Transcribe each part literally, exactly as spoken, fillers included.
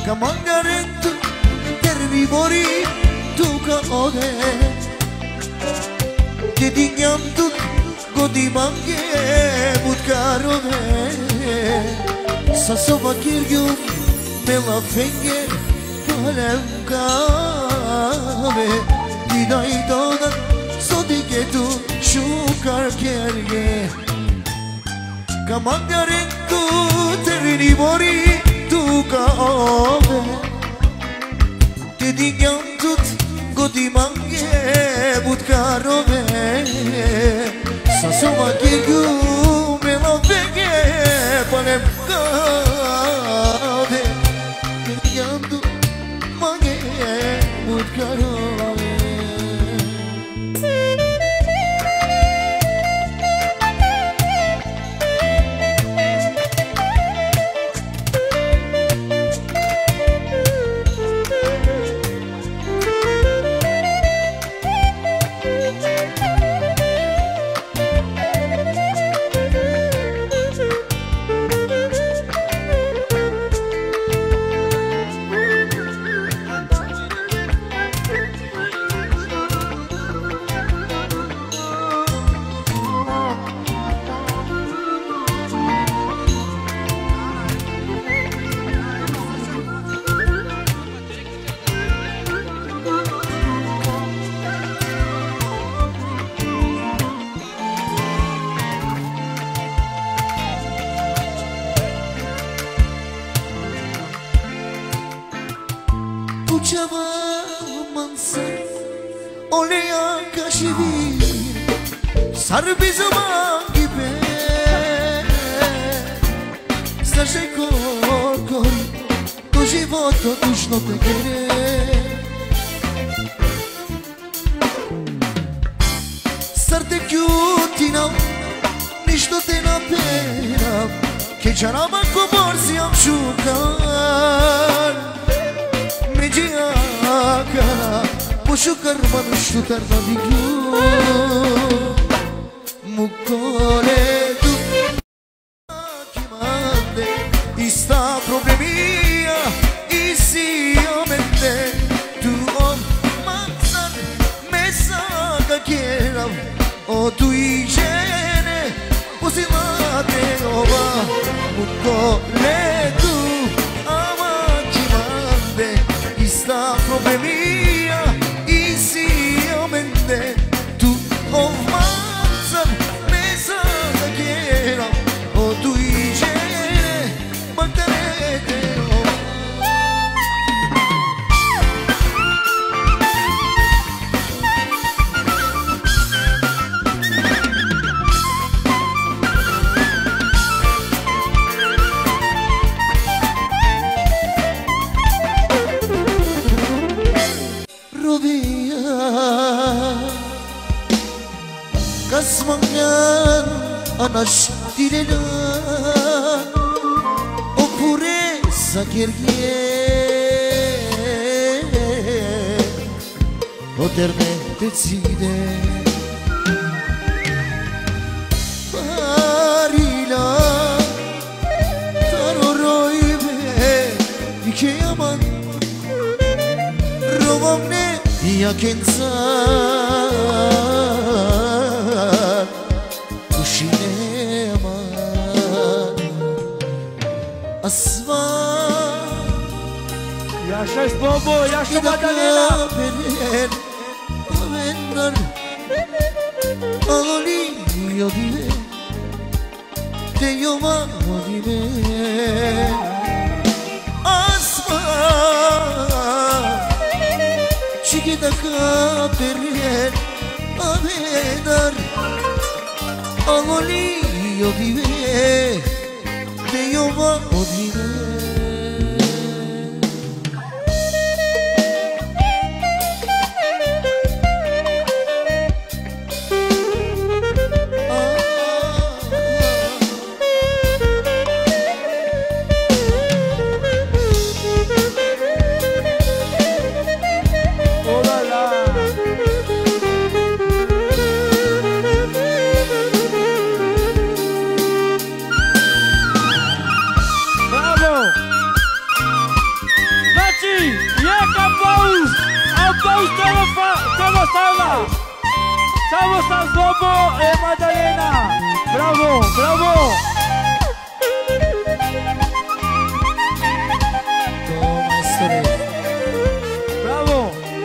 Camangare tu termivori tu ca ode Che dingham tu godi mange mutkarove Sa sova kirgyum me la fenge kalem kave Didai dodan sodike tu shukar kerge Camangare tu termivori tu ca ode Che dingham tut godi mange mutkarove Sa sova kirgyum me la fenge kalem kave Dingham tut mange mutkarove Uçava mansar olea ca și vin S-ar bizuma gibi Strașe corcori Tu život totuși nu te quiere S-ar te chiutinam Nici nu te naperam Che cearama coborsi am șucar Međijaka Pošukar manuštu tarna diglu Mukole tu Kimande Ista problemia Isi omente Tu on manzan Mesa ka kjeram O tu i žene Posilate ova Mukole tu Sta problemia isi omente tu ovmanzan mesa da quiera o tu i žene baktarete Kasmangan anash direna O pureza kjergje O terne te cide Parila Taro rojbe Ike yaman Rovamne yakensan Kuşinema Asvan Yaşa Bobo, yaşa Magdalena Avennar Alolio dime Te yoma dime Asvan Chiquita caperrier Avennar Alolio dime Te yoma dime Bravo! Aplauso todos stavlja. Samo sam Slobo i Madalena. Bravo, bravo. To majstore. Bravo.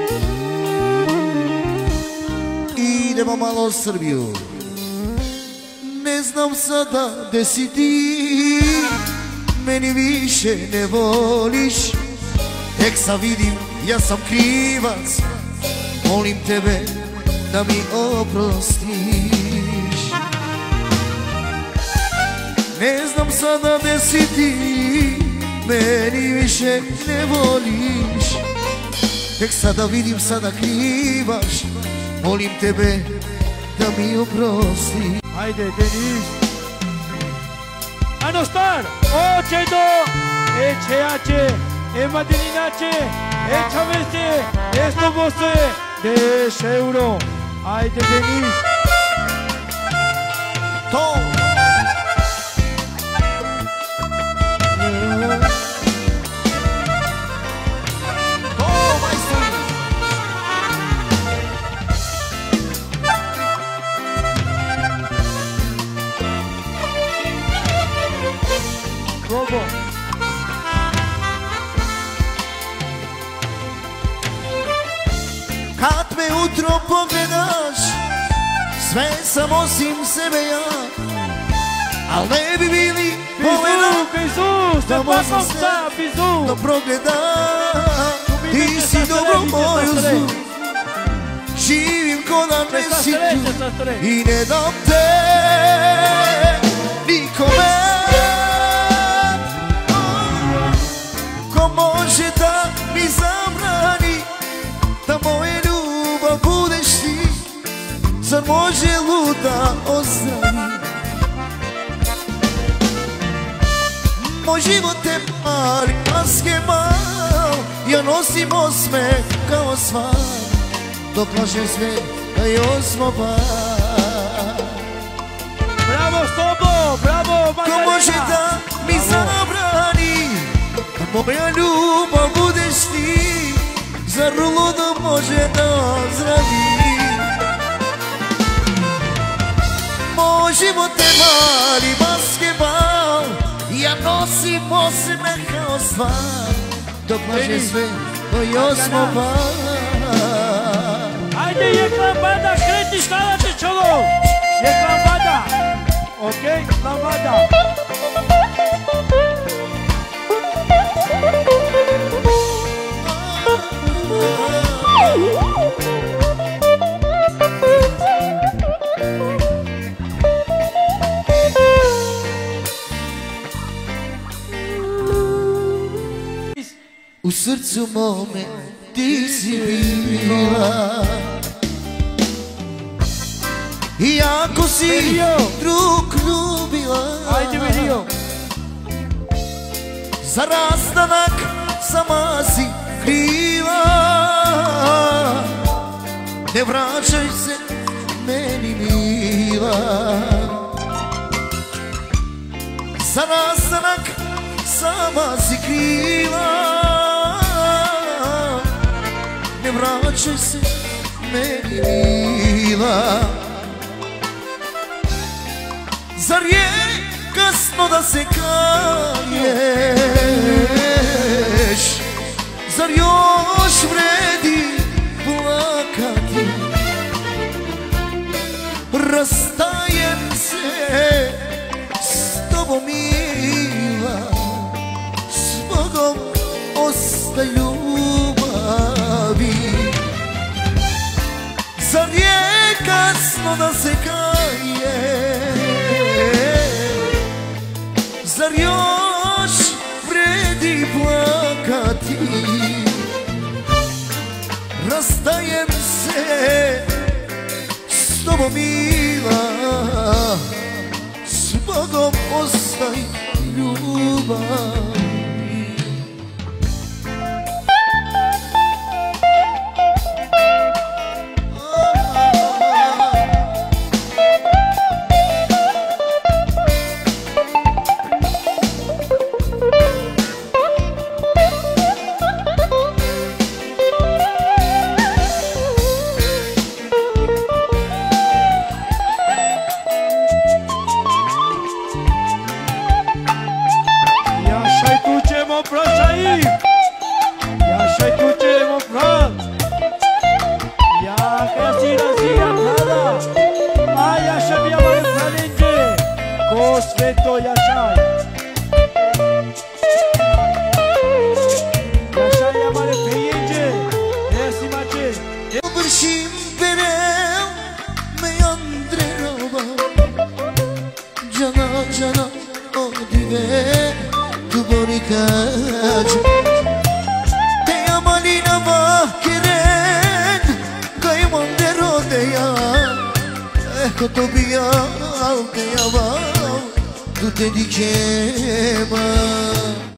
Idemo malo u Srbiju. Ne znam sada gde si ti, meni više ne voliš. Tek sad vidim, ja sam krivac, molim tebe da mi oprostiš. Ne znam sada gde si ti, meni više ne voliš. Tek sada vidim, sada krivaš, molim tebe da mi oprostiš. Ajde, Denis. Ano star, oče do, e čejače, e madelinače, e čaveste, e slobose, deš euro. Ajde, Denis. To! To, majstori! Slobo. Kad me utro pogledaš, sve sam osim sebe ja. Al ne bi bili polena Bizu, da možda Stepanovca, se bizu. da progledam. Ti si dobro moju zlu, živim ko da ne si tu i ne dam te nikome. Ko može da mi zabrani da moje ljubav budeš ti? Zar može luda ozdravi? Moj život je mali, maske mal, ja nosim osmeh kao svan, dok lažem sve da je osmo par. Bravo, Slobo, bravo, Madalena. Ko može da mi zabrani da moja ljubav budeš ti? Zar ludo može da ozdravi? Moj život je mali basketbal, ja nosim osmeh kao svan, dok lažem sve da je osmo par. Ajde, je klambada, kreti štalate čolo. Je klambada. Okej, klambada. U srcu mome ti si bila, iako si drug ljubila. Ajde, Vidio. Za rastanak sama si kriva, ne vraćaj se meni mila. Za rastanak sama si kriva, ne vraćaj se meni mila. Zar je kasno da se kaješ? Zar još vredi plakati? Rastajem se s tobom mila, s Bogom ostaj ljubavi. Zar je kasno da se kaješ? Zar još vredi plakati? Rastajem se s tobom mila, s Bogom ostaj ljubav. viaggio. Te amalina va chiren, kai mondero de ya. Ecco to via, te ya va, tu te diceva.